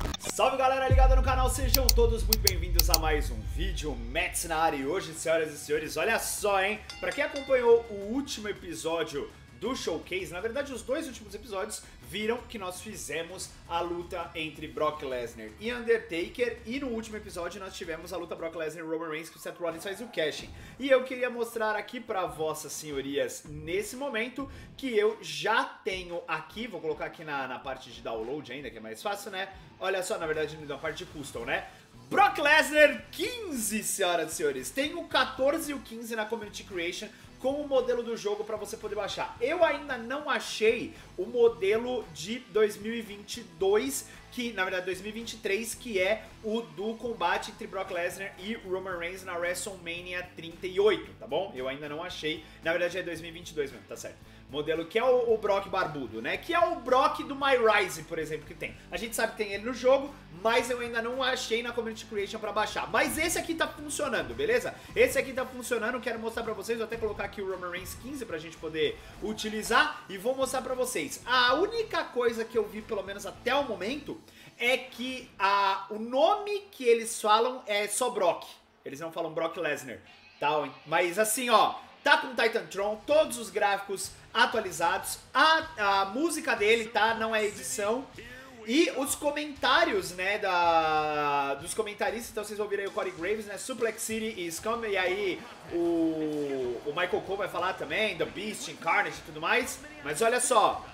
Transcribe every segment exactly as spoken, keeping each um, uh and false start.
Salve galera ligada no canal, sejam todos muito bem-vindos a mais um vídeo, Mets na área. E hoje, senhoras e senhores, olha só, hein? Pra quem acompanhou o último episódio do Showcase, na verdade os dois últimos episódios, viram que nós fizemos a luta entre Brock Lesnar e Undertaker. E no último episódio nós tivemos a luta Brock Lesnar e Roman Reigns, que o Seth Rollins faz o casting. E eu queria mostrar aqui pra vossas senhorias, nesse momento, que eu já tenho aqui, vou colocar aqui na, na parte de download ainda, que é mais fácil, né? Olha só, na verdade, na parte de custom, né? Brock Lesnar quinze, senhoras e senhores. Tem o quatorze e o quinze na Community Creation com o modelo do jogo para você poder baixar. Eu ainda não achei o modelo de dois mil e vinte e dois, que na verdade dois mil e vinte e três, que é o do combate entre Brock Lesnar e Roman Reigns na WrestleMania trinta e oito, tá bom? Eu ainda não achei, na verdade é dois mil e vinte e dois mesmo, tá certo. Modelo que é o, o Brock barbudo, né? Que é o Brock do My Rise, por exemplo, que tem. A gente sabe que tem ele no jogo, mas eu ainda não achei na Community Creation pra baixar. Mas esse aqui tá funcionando, beleza? Esse aqui tá funcionando, quero mostrar pra vocês. Vou até colocar aqui o Roman Reigns quinze pra gente poder utilizar. E vou mostrar pra vocês. A única coisa que eu vi, pelo menos até o momento, é que a, o nome que eles falam é só Brock. Eles não falam Brock Lesnar, tá? Mas assim, ó, tá com o Titantron, todos os gráficos atualizados, a, a música dele, tá? Não é edição. E os comentários, né, da, dos comentaristas, então vocês ouviram aí o Corey Graves, né, Suplex City e Scum, e aí o, o Michael Cole vai falar também, The Beast, Incarnate e tudo mais. Mas olha só.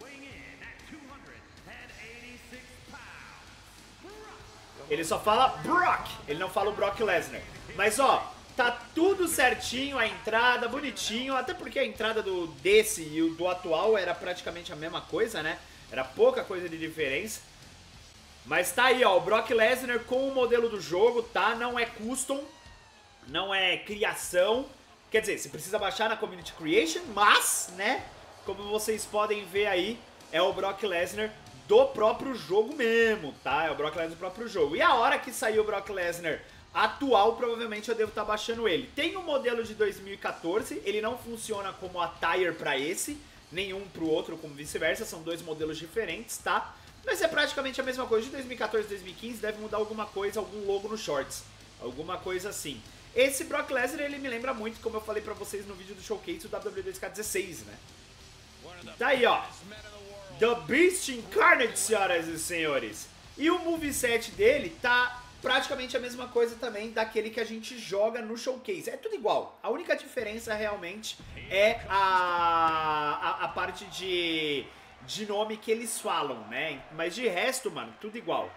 Ele só fala Brock, ele não fala o Brock Lesnar. Mas ó, tá tudo certinho, a entrada, bonitinho, até porque a entrada do desse e o do atual era praticamente a mesma coisa, né? Era pouca coisa de diferença. Mas tá aí, ó, o Brock Lesnar com o modelo do jogo, tá? Não é custom, não é criação. Quer dizer, você precisa baixar na Community Creation, mas, né, como vocês podem ver aí, é o Brock Lesnar do próprio jogo mesmo, tá? É o Brock Lesnar do próprio jogo. E a hora que saiu o Brock Lesnar atual, provavelmente eu devo estar baixando ele. Tem um modelo de dois mil e quatorze, ele não funciona como attire pra esse, nenhum pro outro, como vice-versa, são dois modelos diferentes, tá? Mas é praticamente a mesma coisa, de dois mil e quatorze e dois mil e quinze deve mudar alguma coisa, algum logo no shorts, alguma coisa assim. Esse Brock Lesnar, ele me lembra muito, como eu falei pra vocês no vídeo do Showcase, o W W E dois K dezesseis, né? Tá aí, ó, The Beast Incarnate, senhoras e senhores. E o moveset dele tá praticamente a mesma coisa também daquele que a gente joga no Showcase. É tudo igual. A única diferença realmente é a, a, a parte de, de nome que eles falam, né? Mas de resto, mano, tudo igual.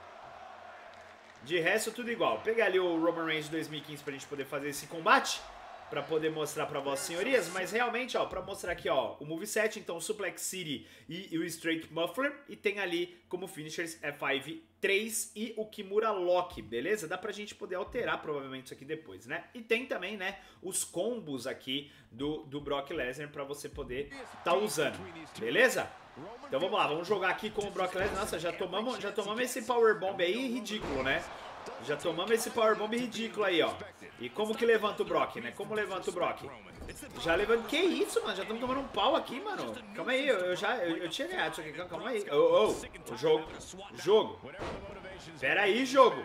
De resto, tudo igual. Pegar ali o Roman Reigns de dois mil e quinze pra gente poder fazer esse combate, pra poder mostrar pra vossas senhorias, mas realmente, ó, pra mostrar aqui, ó, o moveset, então o Suplex City e, e o Straight Muffler, e tem ali como finishers F cinco três e o Kimura Lock, beleza? Dá pra gente poder alterar provavelmente isso aqui depois, né? E tem também, né, os combos aqui do, do Brock Lesnar pra você poder tá usando, beleza? Então vamos lá, vamos jogar aqui com o Brock Lesnar. Nossa, já tomamos, já tomamos esse Powerbomb aí ridículo, né? Já tomamos esse Powerbomb ridículo aí, ó. E como que levanta o Brock, né? Como levanta o Brock? Já levanta... Que isso, mano? Já estamos tomando um pau aqui, mano. Calma aí, eu, eu já... Eu, eu tinha ganhado isso aqui. Calma aí. Oh, oh. O jogo. Jogo. Pera aí, jogo.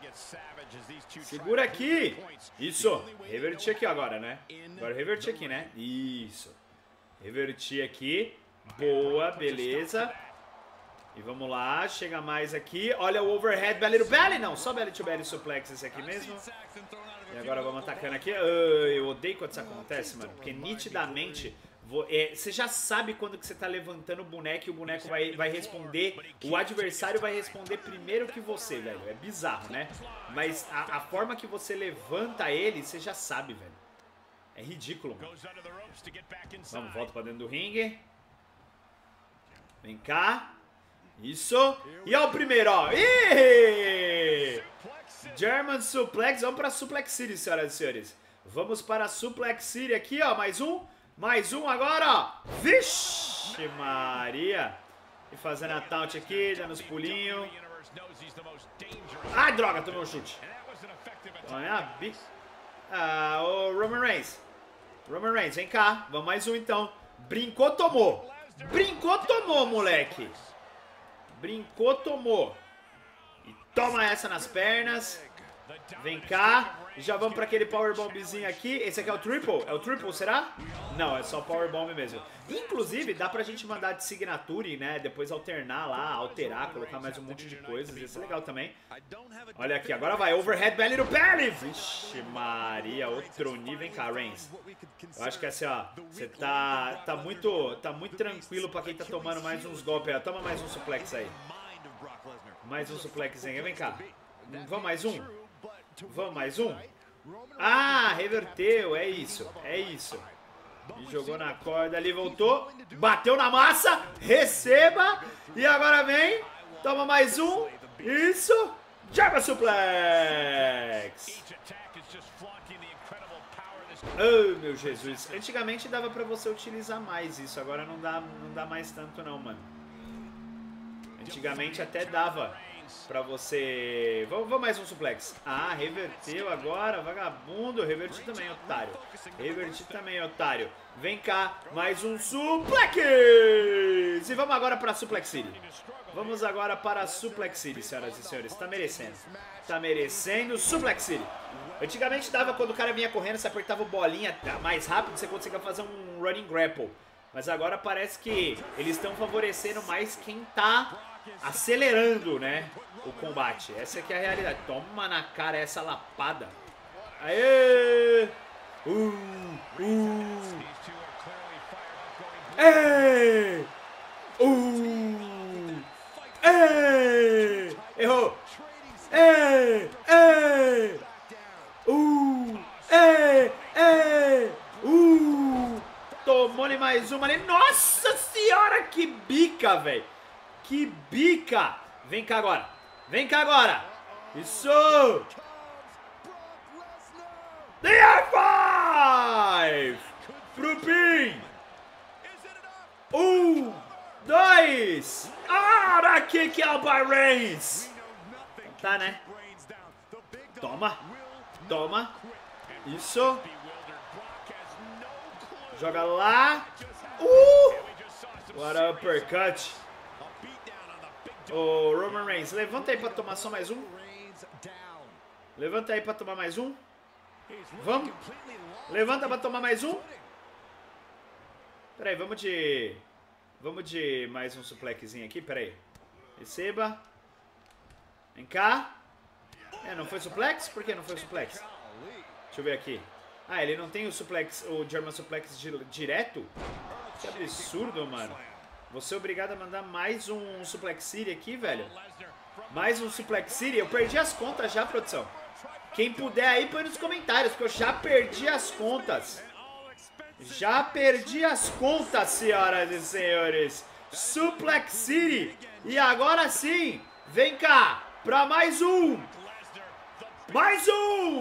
Segura aqui. Isso. Reverti aqui agora, né? Agora reverti aqui, né? Isso. Reverti aqui. Boa, beleza. E vamos lá, chega mais aqui. Olha o overhead, belly to belly. Não, só belly to belly suplex esse aqui mesmo. E agora vamos atacando aqui. Uh, eu odeio quando isso acontece, mano. Porque nitidamente, vou, é, você já sabe quando que você tá levantando o boneco e o boneco vai, vai responder. O adversário vai responder primeiro que você, velho. É bizarro, né? Mas a, a forma que você levanta ele, você já sabe, velho. É ridículo, mano. Vamos, volta pra dentro do ringue. Vem cá. Isso. E ó o primeiro, ó. Ih! German Suplex. Vamos para Suplex City, senhoras e senhores. Vamos para Suplex City aqui, ó. Mais um. Mais um agora, ó. Vixe Maria. E fazendo a taunt aqui, dando os pulinhos. Ai, droga, tomou um chute. Ah, o Roman Reigns. Roman Reigns, vem cá. Vamos mais um, então. Brincou, tomou. Brincou, tomou, moleque. Brincou, tomou. E toma essa nas pernas. Vem cá. Já vamos para aquele powerbombzinho aqui. Esse aqui é o triple? É o triple, será? Não, é só powerbomb mesmo. Inclusive, dá pra gente mandar de signature, né? Depois alternar lá, alterar, colocar mais um monte de coisas. Isso é legal também. Olha aqui, agora vai. Overhead belly no belly. Vixe Maria, outro nível. Vem cá, Reigns. Eu acho que assim, ó. Você tá, tá, muito, tá muito tranquilo pra quem tá tomando mais uns golpes aí. Toma mais um suplex aí. Mais um suplexzinho. Vem cá. Vamos mais um? Vamos mais um? Ah, reverteu. É isso. É isso. E jogou na corda ali, voltou. Bateu na massa. Receba. E agora vem. Toma mais um. Isso. German suplex. Oh, meu Jesus. Antigamente dava pra você utilizar mais isso. Agora não dá, não dá mais tanto não, mano. Antigamente até dava pra você... Vamos, vamos mais um suplex. Ah, reverteu agora, vagabundo. Reverti também, otário. Reverti também, otário. Vem cá, mais um suplex. E vamos agora pra Suplex City. Vamos agora para Suplex City, senhoras e senhores. Tá merecendo. Tá merecendo Suplex City. Antigamente dava quando o cara vinha correndo, você apertava o bolinha mais rápido, você conseguia fazer um running grapple. Mas agora parece que eles estão favorecendo mais quem tá acelerando, né, o combate. Essa aqui é a realidade. Toma na cara essa lapada. Aê! Uh, uh. Ei! Uh! Ei! Errou! Ei! Ei! Uh! Ei! Ei! Uh! Tomou-lhe mais uma ali. Nossa senhora, que bica, velho! Que bica! Vem cá agora. Vem cá agora. Isso! The R cinco! Pro pin! Um, dois! Ah, kick out by Reigns! Tá, né? Toma! Toma! Isso! Joga lá! Uh! What a uppercut! Ô, Roman Reigns, levanta aí pra tomar só mais um. Levanta aí pra tomar mais um. Vamos. Levanta pra tomar mais um. Pera aí, vamos de... Vamos de mais um suplexzinho aqui, pera aí. Receba. Vem cá. É, não foi suplex? Por que não foi suplex? Deixa eu ver aqui. Ah, ele não tem o suplex, o German suplex direto? Que absurdo, mano. Vou ser obrigado a mandar mais um Suplex City aqui, velho. Mais um Suplex City. Eu perdi as contas já, produção. Quem puder aí, põe nos comentários, porque eu já perdi as contas. Já perdi as contas, senhoras e senhores. Suplex City. E agora sim, vem cá, pra mais um. Mais um.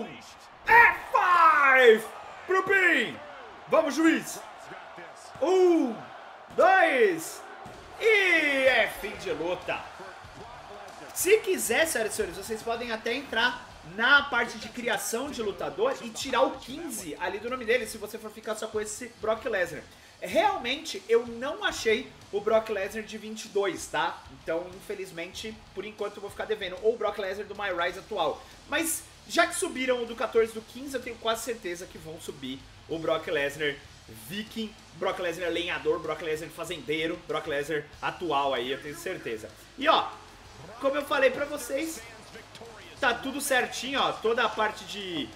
F cinco pro pin. Vamos, juiz. Um. Dois e é fim de luta. Se quiser, senhoras e senhores, vocês podem até entrar na parte de criação de lutador e tirar o quinze ali do nome dele, se você for ficar só com esse Brock Lesnar. Realmente, eu não achei o Brock Lesnar de vinte e dois, tá? Então, infelizmente, por enquanto eu vou ficar devendo ou o Brock Lesnar do My Rise atual. Mas, já que subiram o do quatorze e do quinze, eu tenho quase certeza que vão subir o Brock Lesnar Viking, Brock Lesnar lenhador, Brock Lesnar fazendeiro, Brock Lesnar atual aí, eu tenho certeza. E ó, como eu falei pra vocês, tá tudo certinho, ó, toda a parte de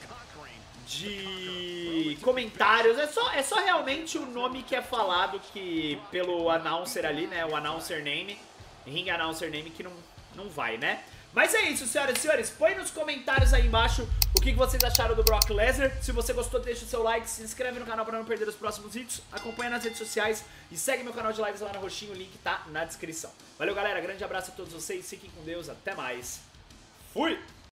de comentários, é só, é só realmente o nome que é falado que pelo announcer ali, né, o announcer name, ring announcer name que não, não vai, né? Mas é isso, senhoras e senhores, põe nos comentários aí embaixo o que vocês acharam do Brock Lesnar. Se você gostou, deixa o seu like, se inscreve no canal para não perder os próximos vídeos, acompanha nas redes sociais e segue meu canal de lives lá no roxinho, o link tá na descrição. Valeu, galera, grande abraço a todos vocês, fiquem com Deus, até mais, fui!